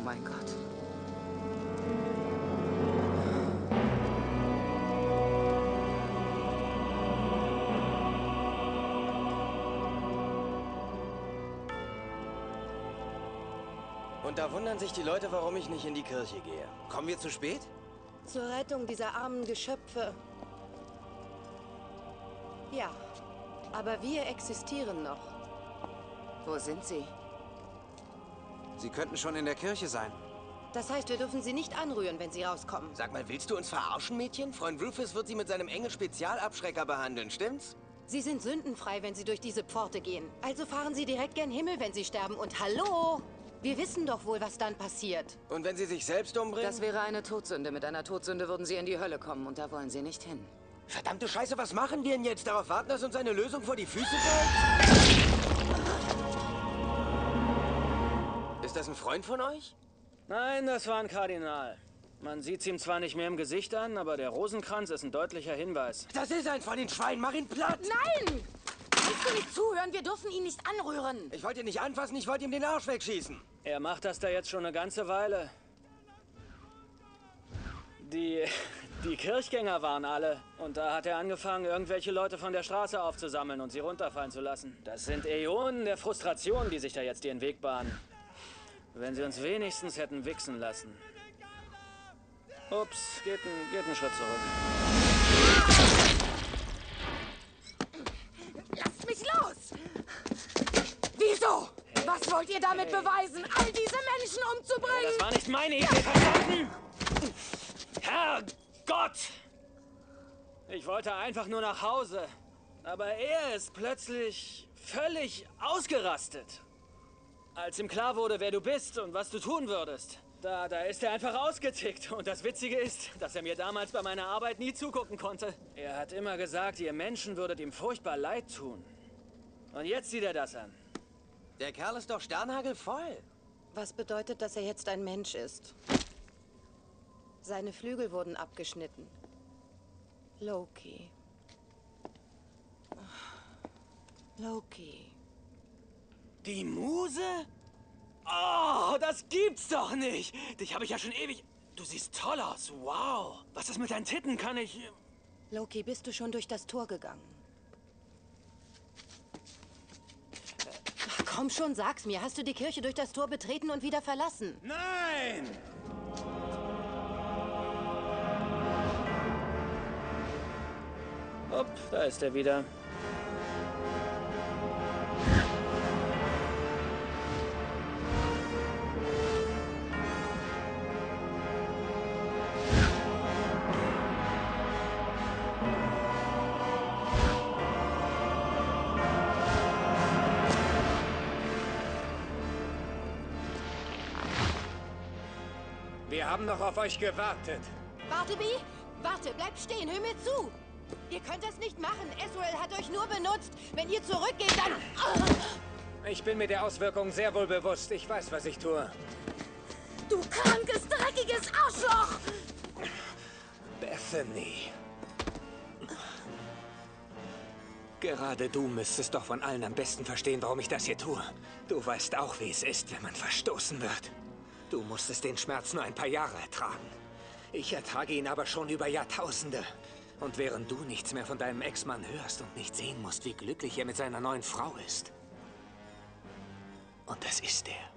mein Gott. Und da wundern sich die Leute, warum ich nicht in die Kirche gehe. Kommen wir zu spät? Zur Rettung dieser armen Geschöpfe. Ja, aber wir existieren noch. Wo sind sie? Sie könnten schon in der Kirche sein. Das heißt, wir dürfen sie nicht anrühren, wenn sie rauskommen. Sag mal, willst du uns verarschen, Mädchen? Freund Rufus wird sie mit seinem Engel-Spezialabschrecker behandeln, stimmt's? Sie sind sündenfrei, wenn sie durch diese Pforte gehen. Also fahren sie direkt gen Himmel, wenn sie sterben. Und hallo! Wir wissen doch wohl, was dann passiert. Und wenn sie sich selbst umbringen? Das wäre eine Todsünde. Mit einer Todsünde würden sie in die Hölle kommen und da wollen sie nicht hin. Verdammte Scheiße, was machen wir denn jetzt? Darauf warten, dass uns eine Lösung vor die Füße fällt? Ist das ein Freund von euch? Nein, das war ein Kardinal. Man sieht's ihm zwar nicht mehr im Gesicht an, aber der Rosenkranz ist ein deutlicher Hinweis. Das ist ein von den Schweinen, mach ihn platt! Nein! Kannst du nicht zuhören? Wir dürfen ihn nicht anrühren. Ich wollte ihn nicht anfassen, ich wollte ihm den Arsch wegschießen. Er macht das da jetzt schon eine ganze Weile. Die Kirchgänger waren alle. Und da hat er angefangen, irgendwelche Leute von der Straße aufzusammeln und sie runterfallen zu lassen. Das sind Äonen der Frustration, die sich da jetzt ihren Weg bahnen. Wenn sie uns wenigstens hätten wichsen lassen. Ups, geht einen Schritt zurück. Lasst mich los! Wieso? Was wollt ihr damit beweisen, all diese Menschen umzubringen? Das war nicht meine Idee, verstanden? Herrgott! Ich wollte einfach nur nach Hause. Aber er ist plötzlich völlig ausgerastet. Als ihm klar wurde, wer du bist und was du tun würdest, da ist er einfach ausgetickt. Und das Witzige ist, dass er mir damals bei meiner Arbeit nie zugucken konnte. Er hat immer gesagt, ihr Menschen würdet ihm furchtbar leid tun. Und jetzt sieht er das an. Der Kerl ist doch sternhagelvoll. Was bedeutet, dass er jetzt ein Mensch ist? Seine Flügel wurden abgeschnitten. Loki. Loki. Die Muse? Oh, das gibt's doch nicht! Dich habe ich ja schon ewig... Du siehst toll aus, wow! Was ist mit deinen Titten, kann ich... Loki, bist du schon durch das Tor gegangen? Ach, komm schon, sag's mir. Hast du die Kirche durch das Tor betreten und wieder verlassen? Nein! Upp, da ist er wieder. Wir haben noch auf euch gewartet. Bartleby, warte, bleib stehen, hör mir zu. Ihr könnt das nicht machen. Ezreal hat euch nur benutzt. Wenn ihr zurückgeht, dann... Ich bin mir der Auswirkungen sehr wohl bewusst. Ich weiß, was ich tue. Du krankes, dreckiges Arschloch! Bethany. Gerade du müsstest doch von allen am besten verstehen, warum ich das hier tue. Du weißt auch, wie es ist, wenn man verstoßen wird. Du musstest den Schmerz nur ein paar Jahre ertragen. Ich ertrage ihn aber schon über Jahrtausende. Und während du nichts mehr von deinem Ex-Mann hörst und nicht sehen musst, wie glücklich er mit seiner neuen Frau ist. Und das ist er.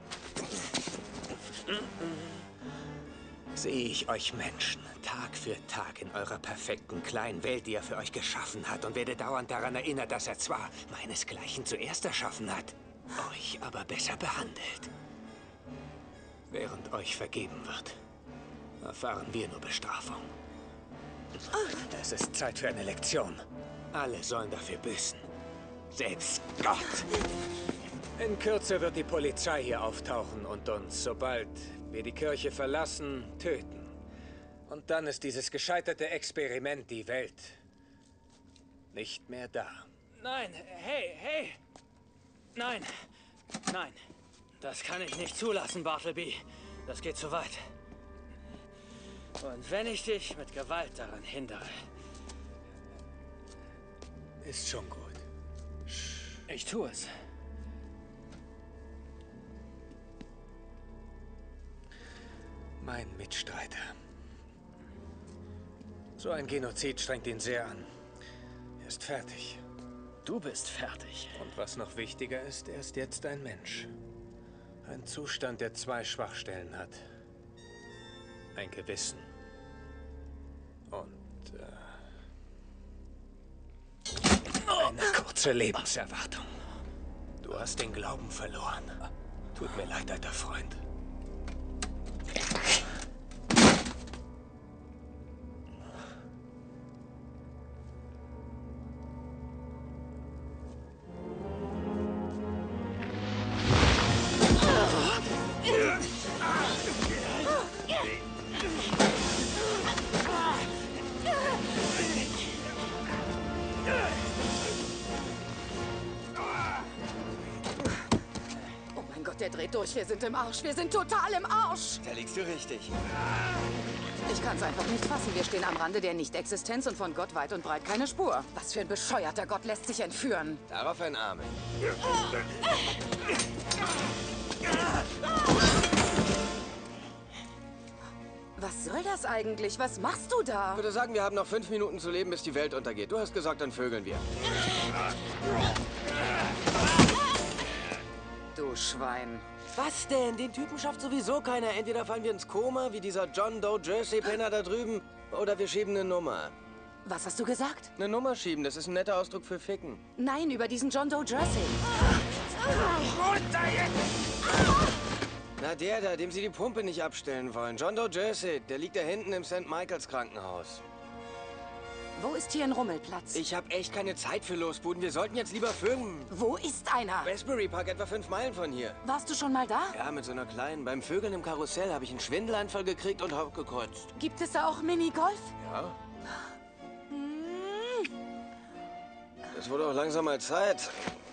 Sehe ich euch Menschen Tag für Tag in eurer perfekten kleinen Welt, die er für euch geschaffen hat, und werde dauernd daran erinnert, dass er zwar meinesgleichen zuerst erschaffen hat, euch aber besser behandelt. Während euch vergeben wird, erfahren wir nur Bestrafung. Es ist Zeit für eine Lektion. Alle sollen dafür büßen. Selbst Gott. In Kürze wird die Polizei hier auftauchen und uns, sobald wir die Kirche verlassen, töten. Und dann ist dieses gescheiterte Experiment, die Welt, nicht mehr da. Nein, hey! Nein, nein. Das kann ich nicht zulassen, Bartleby. Das geht zu weit. Und wenn ich dich mit Gewalt daran hindere... Ist schon gut. Ich tue es. Mein Mitstreiter. So ein Genozid strengt ihn sehr an. Er ist fertig. Du bist fertig. Und was noch wichtiger ist, er ist jetzt ein Mensch. Ein Zustand, der 2 Schwachstellen hat. Ein Gewissen. Und eine kurze Lebenserwartung. Du hast den Glauben verloren. Tut mir leid, alter Freund. Oh mein Gott, der dreht durch. Wir sind im Arsch. Wir sind total im Arsch. Da liegst du richtig. Ich kann's einfach nicht fassen. Wir stehen am Rande der Nicht-Existenz und von Gott weit und breit keine Spur. Was für ein bescheuerter Gott lässt sich entführen. Darauf ein Amen. Was soll das eigentlich? Was machst du da? Ich würde sagen, wir haben noch 5 Minuten zu leben, bis die Welt untergeht. Du hast gesagt, dann vögeln wir. Du Schwein. Was denn? Den Typen schafft sowieso keiner. Entweder fallen wir ins Koma, wie dieser John Doe Jersey-Penner da drüben, oder wir schieben eine Nummer. Was hast du gesagt? Eine Nummer schieben, das ist ein netter Ausdruck für Ficken. Nein, über diesen John Doe Jersey. Na, der da, dem sie die Pumpe nicht abstellen wollen. John Doe Jersey, der liegt da hinten im St. Michaels Krankenhaus. Wo ist hier ein Rummelplatz? Ich habe echt keine Zeit für Losbuden. Wir sollten jetzt lieber vögeln. Wo ist einer? Westbury Park, etwa 5 Meilen von hier. Warst du schon mal da? Ja, mit so einer kleinen. Beim Vögeln im Karussell habe ich einen Schwindelanfall gekriegt und gekotzt. Gibt es da auch Minigolf? Ja? Das wurde auch langsam mal Zeit.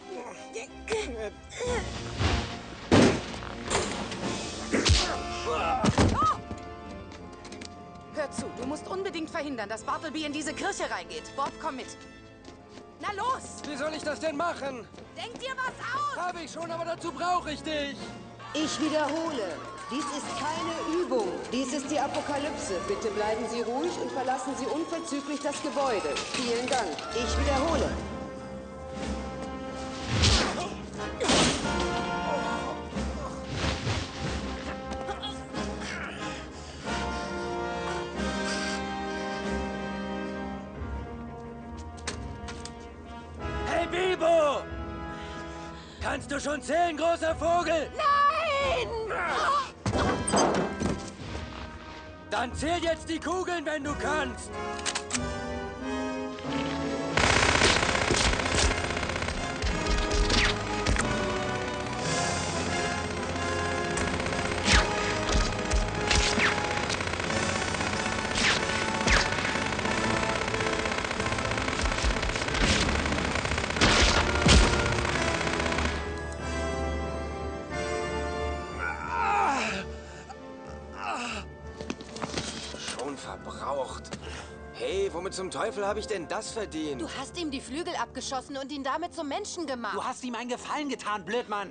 Hör zu, du musst unbedingt verhindern, dass Bartleby in diese Kirche reingeht. Bob, komm mit. Na los! Wie soll ich das denn machen? Denk dir was aus! Habe ich schon, aber dazu brauche ich dich. Ich wiederhole, dies ist keine Übung. Dies ist die Apokalypse. Bitte bleiben Sie ruhig und verlassen Sie unverzüglich das Gebäude. Vielen Dank. Ich wiederhole. Hey, Bilbo! Kannst du schon zählen, großer Vogel? Nein! Dann zähl jetzt die Kugeln, wenn du kannst. Verbraucht. Hey, womit zum Teufel habe ich denn das verdient? Du hast ihm die Flügel abgeschossen und ihn damit zum Menschen gemacht. Du hast ihm einen Gefallen getan, Blödmann.